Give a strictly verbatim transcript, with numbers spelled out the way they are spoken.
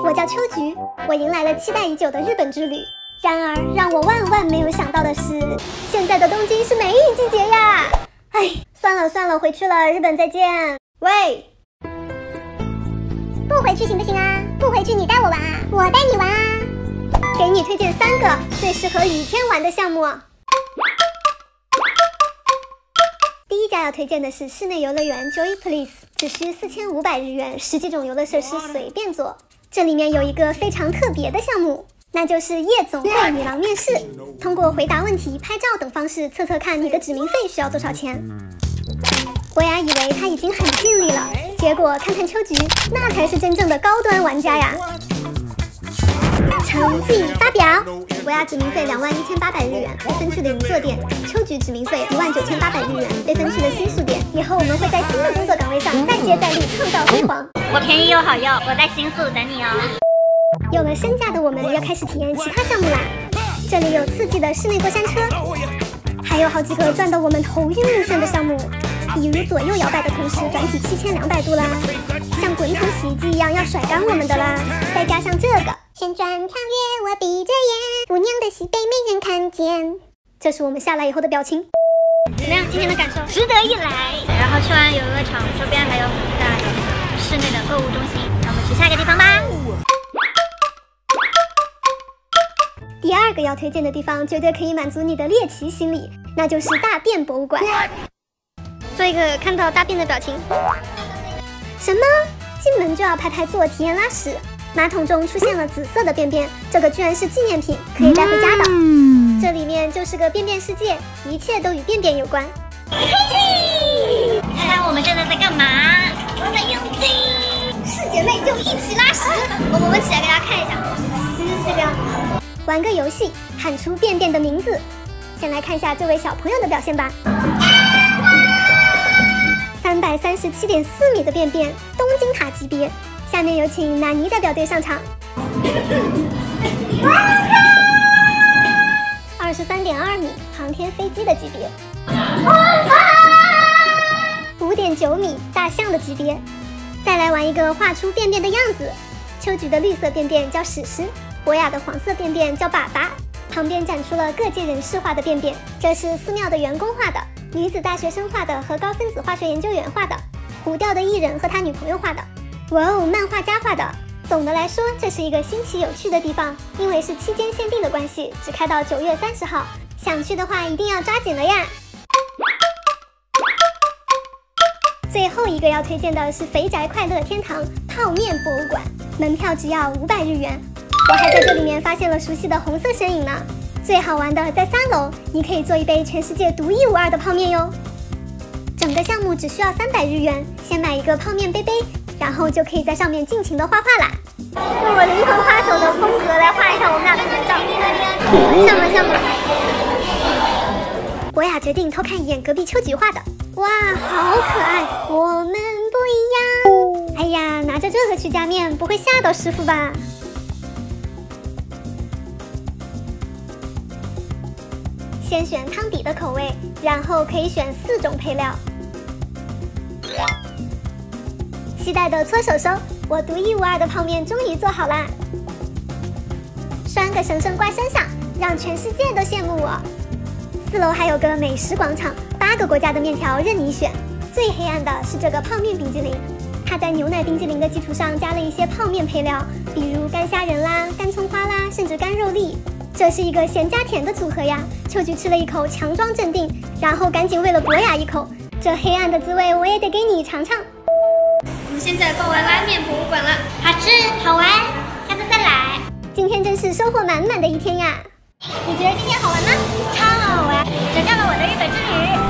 我叫秋菊，我迎来了期待已久的日本之旅。然而，让我万万没有想到的是，现在的东京是梅雨季节呀！哎，算了算了，回去了，日本再见。喂， 不回去行不行啊？不回去你带我玩啊，我带你玩啊。 给你推荐三个最适合雨天玩的项目。第一家要推荐的是室内游乐园 Joy Place， 只需四千五百日元，十几种游乐设施随便坐。这里面有一个非常特别的项目，那就是夜总会女郎面试，通过回答问题、拍照等方式测测看你的指名费需要多少钱。博雅以为他已经很尽力了，结果看看秋菊，那才是真正的高端玩家呀！成绩发表，博雅指名费两万一千八百日元，被分去的银座店；秋菊指名费一万九千八百日元，被分去的新宿店。以后我们会在新的工作岗位上再接再厉，创造辉煌。 我便宜又好用，我在新宿等你哦。 有了身价的我们要开始体验其他项目啦！这里有刺激的室内过山车，还有好几个转得我们头晕目眩的项目，比如左右摇摆的同时转体七千两百度啦，像滚筒洗衣机一样要甩干我们的啦，再加上这个旋转跳跃，我闭着眼，姑娘的喜被没人看见。 这是我们下来以后的表情。怎么样？今天的感受？ 值得一来。然后去完游乐场，周边还有很大的室内的购物中心，让我们去下一个地方吧。 第二个要推荐的地方绝对可以满足你的猎奇心理，那就是大便博物馆。做一个看到大便的表情。什么？进门就要拍拍做体验拉屎？马桶中出现了紫色的便便，这个居然是纪念品，可以带回家的。嗯、这里面就是个便便世界，一切都与便便有关。 看看我们现在在干嘛？我在用劲， 是姐妹就一起拉屎。我们起来给大家看一下，就是这个样子。玩个游戏，喊出便便的名字。先来看一下这位小朋友的表现吧。三百三十七点四米的便便，东京塔级别。下面有请纳尼代表队上场。二十三点二米，航天飞机的级别。五点九米，大象的级别。再来玩一个画出便便的样子。秋菊的绿色便便叫屎屎，博雅的黄色便便叫粑粑。旁边展出了各界人士画的便便，这是寺庙的员工画的，女子大学生画的和高分子化学研究员画的，糊掉的艺人和他女朋友画的。哇哦，漫画家画的。总的来说，这是一个新奇有趣的地方，因为是期间限定的关系，只开到九月三十号，想去的话一定要抓紧了呀。最后一个要推荐的是肥宅快乐天堂泡面博物馆，门票只要五百日元。我还在这里面发现了熟悉的红色身影呢。最好玩的在三楼，你可以做一杯全世界独一无二的泡面哟。整个项目只需要三百日元，先买一个泡面杯杯，然后就可以在上面尽情的画画啦。用我灵魂画手的风格来画一下我们俩的合照，像吗像吗？博雅决定偷看一眼隔壁秋菊画的，哇，好可爱！我们不一样。哎呀，拿着这个去加面，不会吓到师傅吧？先选汤底的口味，然后可以选四种配料。期待的搓手手，我独一无二的泡面终于做好啦！拴个绳绳挂身上，让全世界都羡慕我。四楼还有个美食广场，八个国家的面条任你选。最黑暗的是这个泡面冰激凌，它在牛奶冰激凌的基础上加了一些泡面配料，比如干虾仁啦、干葱花啦，甚至干肉粒。这是一个咸加甜的组合呀！秋菊吃了一口，强装镇定，然后赶紧喂了博雅一口。这黑暗的滋味，我也得给你尝尝。 我们现在逛完拉面博物馆了，好吃好玩，下次再来。 今天真是收获满满的一天呀！你觉得今天好玩吗？ 超好玩，拯救了我的日本之旅。